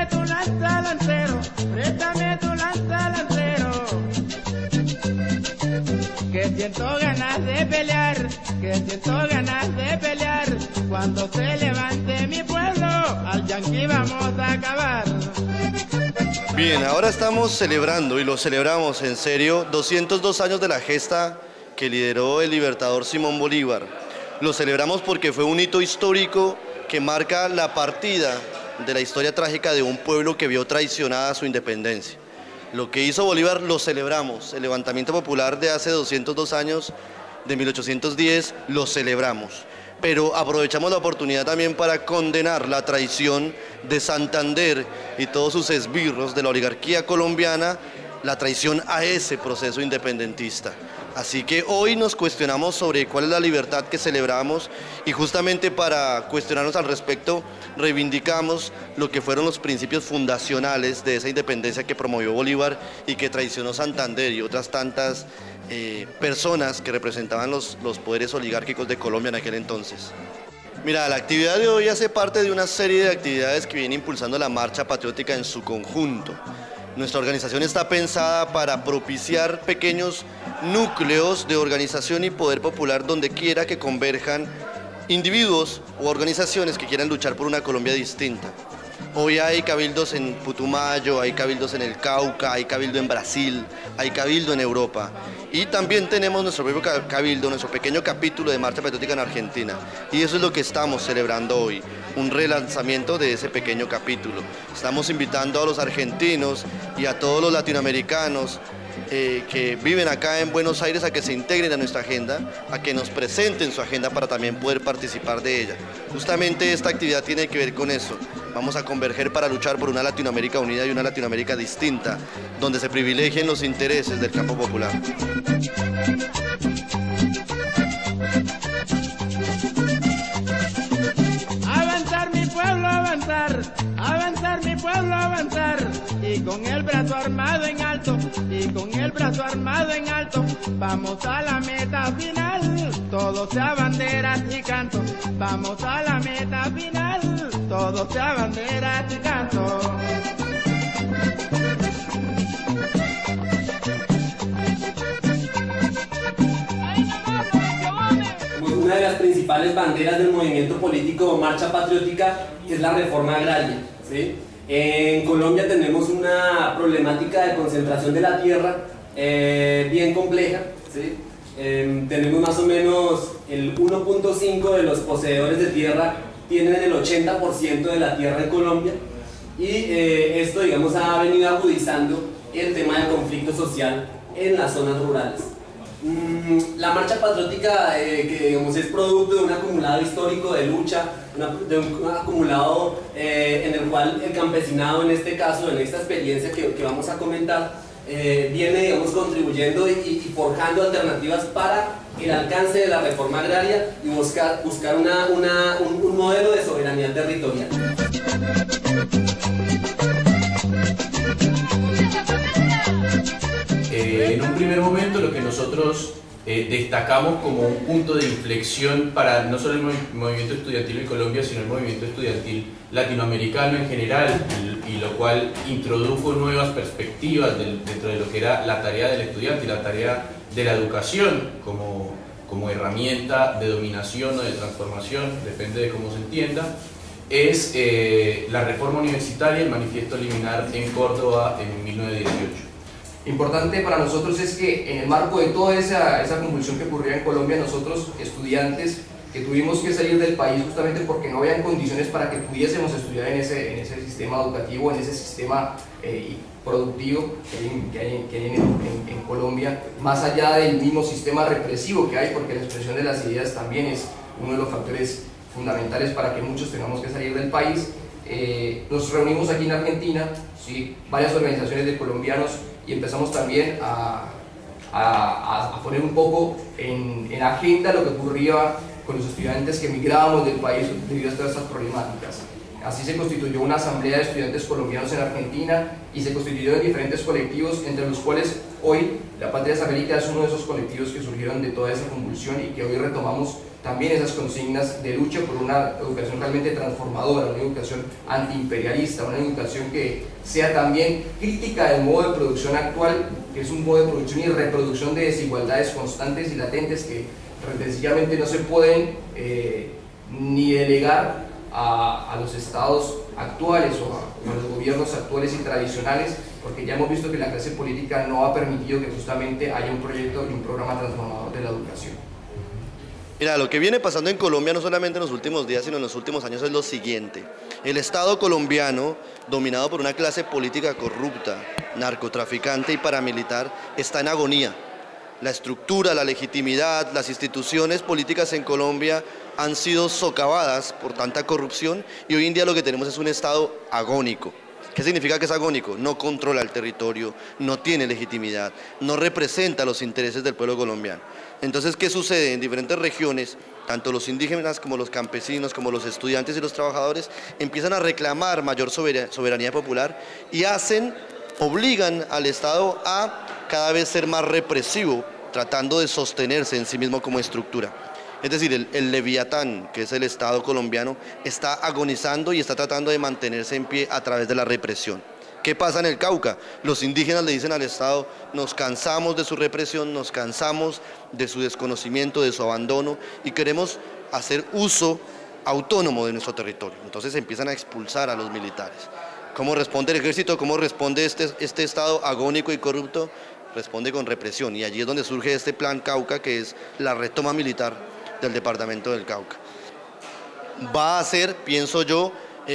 Préstame tu lanza, lancero, préstame tu lanza, lancero. Que siento ganas de pelear, que siento ganas de pelear. Cuando se levante mi pueblo, al yanqui vamos a acabar. Bien, ahora estamos celebrando, y lo celebramos en serio, 202 años de la gesta que lideró el libertador Simón Bolívar. Lo celebramos porque fue un hito histórico que marca la partida de la historia trágica de un pueblo que vio traicionada su independencia. Lo que hizo Bolívar lo celebramos, el levantamiento popular de hace 202 años, de 1810, lo celebramos. Pero aprovechamos la oportunidad también para condenar la traición de Santander y todos sus esbirros de la oligarquía colombiana, la traición a ese proceso independentista. Así que hoy nos cuestionamos sobre cuál es la libertad que celebramos y justamente para cuestionarnos al respecto reivindicamos lo que fueron los principios fundacionales de esa independencia que promovió Bolívar y que traicionó Santander y otras tantas personas que representaban los poderes oligárquicos de Colombia en aquel entonces. Mira, la actividad de hoy hace parte de una serie de actividades que viene impulsando la Marcha Patriótica en su conjunto. Nuestra organización está pensada para propiciar pequeños núcleos de organización y poder popular donde quiera que converjan individuos o organizaciones que quieran luchar por una Colombia distinta. Hoy hay cabildos en Putumayo, hay cabildos en el Cauca, hay cabildo en Brasil, hay cabildo en Europa. Y también tenemos nuestro propio cabildo, nuestro pequeño capítulo de Marcha Patriótica en Argentina. Y eso es lo que estamos celebrando hoy, un relanzamiento de ese pequeño capítulo. Estamos invitando a los argentinos y a todos los latinoamericanos que viven acá en Buenos Aires a que se integren a nuestra agenda, a que nos presenten su agenda para también poder participar de ella. Justamente esta actividad tiene que ver con eso. Vamos a converger para luchar por una Latinoamérica unida y una Latinoamérica distinta, donde se privilegien los intereses del campo popular. Avanzar mi pueblo, avanzar, avanzar mi pueblo, avanzar. Y con el brazo armado en alto, y con el brazo armado en alto, vamos a la meta final, todos sea banderas y canto. Vamos a la meta final, todos sea banderas y canto. Una de las principales banderas del movimiento político Marcha Patriótica es la reforma agraria, ¿sí? En Colombia tenemos una problemática de concentración de la tierra bien compleja, ¿sí? Tenemos más o menos el 1.5 de los poseedores de tierra tienen el 80% de la tierra en Colombia y esto, digamos, ha venido agudizando el tema del conflicto social en las zonas rurales. La Marcha Patriótica, que digamos, es producto de un acumulado histórico de lucha, de un acumulado en el cual el campesinado, en este caso, en esta experiencia que vamos a comentar, viene, digamos, contribuyendo y forjando alternativas para el alcance de la reforma agraria y buscar un modelo de soberanía territorial. En un primer momento lo que nosotros destacamos como un punto de inflexión para no solo el movimiento estudiantil en Colombia, sino el movimiento estudiantil latinoamericano en general, y lo cual introdujo nuevas perspectivas dentro de lo que era la tarea del estudiante y la tarea de la educación como herramienta de dominación o de transformación, depende de cómo se entienda, es la reforma universitaria, el manifiesto liminar en Córdoba en 1918. Importante para nosotros es que en el marco de toda esa convulsión que ocurría en Colombia, nosotros, estudiantes que tuvimos que salir del país justamente porque no habían condiciones para que pudiésemos estudiar en ese sistema educativo, en ese sistema productivo que hay en Colombia, más allá del mismo sistema represivo que hay, porque la expresión de las ideas también es uno de los factores fundamentales para que muchos tengamos que salir del país. Nos reunimos aquí en Argentina, ¿sí? Varias organizaciones de colombianos, y empezamos también a poner un poco en agenda lo que ocurría con los estudiantes que emigrábamos del país debido a todas estas problemáticas. Así se constituyó una asamblea de estudiantes colombianos en Argentina y se constituyó en diferentes colectivos, entre los cuales hoy la Patria América es uno de esos colectivos que surgieron de toda esa convulsión y que hoy retomamos también esas consignas de lucha por una educación realmente transformadora, una educación antiimperialista, una educación que sea también crítica del modo de producción actual, que es un modo de producción y reproducción de desigualdades constantes y latentes que sencillamente no se pueden ni delegar a los estados actuales o a los gobiernos actuales y tradicionales, porque ya hemos visto que la clase política no ha permitido que justamente haya un proyecto y un programa transformador de la educación. Mira, lo que viene pasando en Colombia no solamente en los últimos días, sino en los últimos años es lo siguiente. El Estado colombiano, dominado por una clase política corrupta, narcotraficante y paramilitar, está en agonía. La estructura, la legitimidad, las instituciones políticas en Colombia han sido socavadas por tanta corrupción y hoy en día lo que tenemos es un Estado agónico. ¿Qué significa que es agónico? No controla el territorio, no tiene legitimidad, no representa los intereses del pueblo colombiano. Entonces, ¿qué sucede? En diferentes regiones, tanto los indígenas como los campesinos, como los estudiantes y los trabajadores, empiezan a reclamar mayor soberanía popular y obligan al Estado a cada vez ser más represivo, tratando de sostenerse en sí mismo como estructura. Es decir, el Leviatán, que es el Estado colombiano, está agonizando y está tratando de mantenerse en pie a través de la represión. ¿Qué pasa en el Cauca? Los indígenas le dicen al Estado, nos cansamos de su represión, nos cansamos de su desconocimiento, de su abandono y queremos hacer uso autónomo de nuestro territorio. Entonces empiezan a expulsar a los militares. ¿Cómo responde el ejército? ¿Cómo responde este Estado agónico y corrupto? Responde con represión y allí es donde surge este plan Cauca, que es la retoma militar del departamento del Cauca. Va a ser, pienso yo,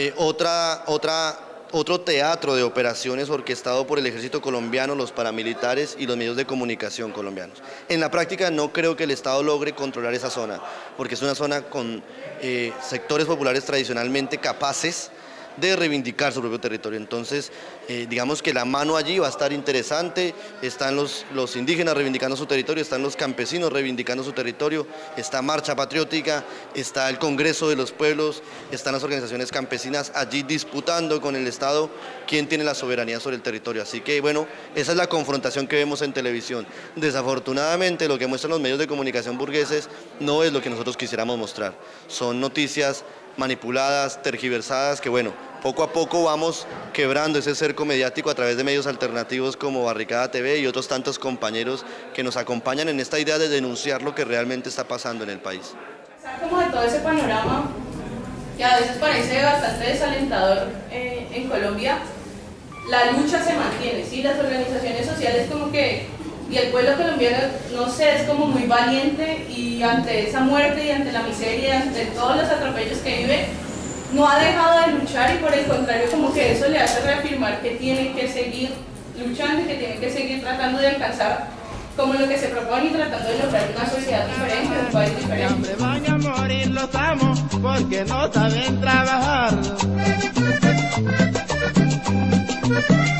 otro teatro de operaciones orquestado por el ejército colombiano, los paramilitares y los medios de comunicación colombianos. En la práctica no creo que el Estado logre controlar esa zona, porque es una zona con sectores populares tradicionalmente capaces de reivindicar su propio territorio. Entonces, digamos que la mano allí va a estar interesante, están los indígenas reivindicando su territorio, están los campesinos reivindicando su territorio, está Marcha Patriótica, está el Congreso de los Pueblos, están las organizaciones campesinas allí disputando con el Estado quién tiene la soberanía sobre el territorio. Así que, bueno, esa es la confrontación que vemos en televisión. Desafortunadamente, lo que muestran los medios de comunicación burgueses no es lo que nosotros quisiéramos mostrar. Son noticias manipuladas, tergiversadas, que bueno, poco a poco vamos quebrando ese cerco mediático a través de medios alternativos como Barricada TV y otros tantos compañeros que nos acompañan en esta idea de denunciar lo que realmente está pasando en el país. Como de todo ese panorama que a veces parece bastante desalentador en Colombia, la lucha se mantiene, ¿sí? Las organizaciones sociales como que, y el pueblo colombiano, no sé, es como muy valiente y ante esa muerte y ante la miseria, ante todos los atropellos que vive, no ha dejado de luchar y por el contrario como que eso le hace reafirmar que tiene que seguir luchando y que tiene que seguir tratando de alcanzar como lo que se propone y tratando de lograr una sociedad diferente, un país diferente. Hambre van a morir los amos porque no saben trabajar.